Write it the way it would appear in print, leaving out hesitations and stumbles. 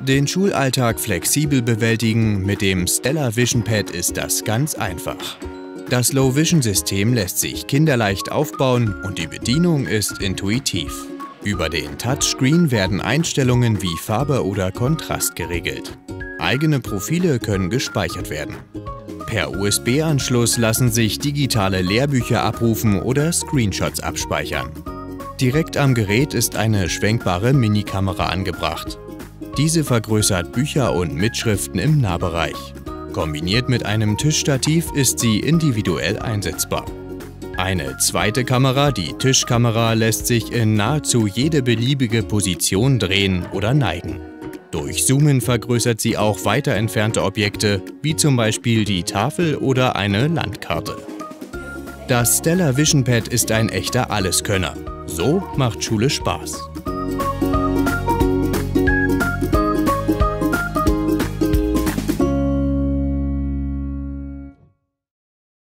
Den Schulalltag flexibel bewältigen mit dem Stellar Vision Pad ist das ganz einfach. Das Low-Vision-System lässt sich kinderleicht aufbauen und die Bedienung ist intuitiv. Über den Touchscreen werden Einstellungen wie Farbe oder Kontrast geregelt. Eigene Profile können gespeichert werden. Per USB-Anschluss lassen sich digitale Lehrbücher abrufen oder Screenshots abspeichern. Direkt am Gerät ist eine schwenkbare Minikamera angebracht. Diese vergrößert Bücher und Mitschriften im Nahbereich. Kombiniert mit einem Tischstativ ist sie individuell einsetzbar. Eine zweite Kamera, die Tischkamera, lässt sich in nahezu jede beliebige Position drehen oder neigen. Durch Zoomen vergrößert sie auch weiter entfernte Objekte, wie zum Beispiel die Tafel oder eine Landkarte. Das Stellar Vision Pad ist ein echter Alleskönner. So macht Schule Spaß.